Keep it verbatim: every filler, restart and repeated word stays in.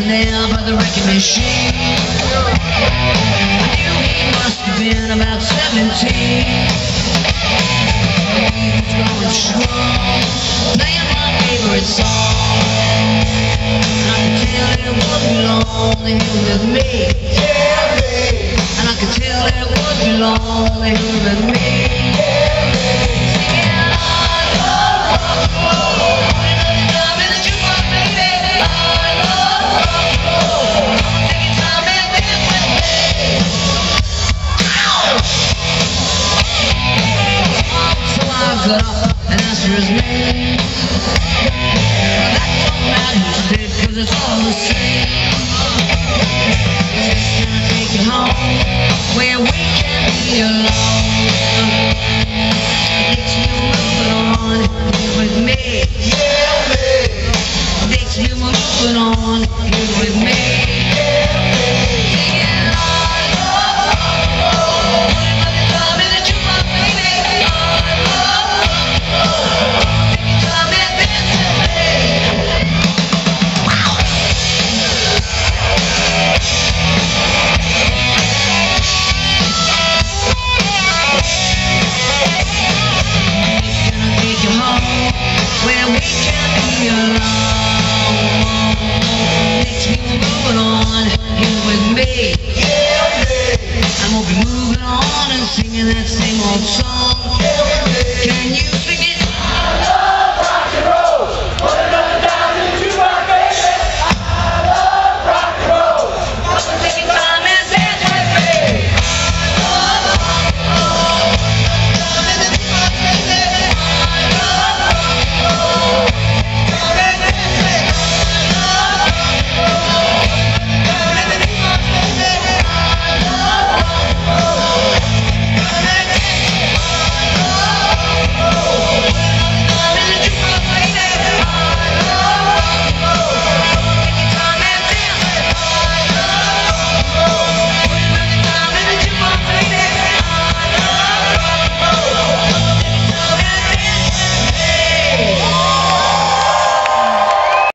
standing there by the wrecking machine. I knew he must have been about seventeen. He was going strong, playing my favorite song. And I could tell it wouldn't be long that he was with me. And I could tell it wouldn't be long that he was with me. Got up and asked for his name. Well, that don't matter, he said, cause it's all the same. Just gonna take you home where we can be alone. It gets you moving on.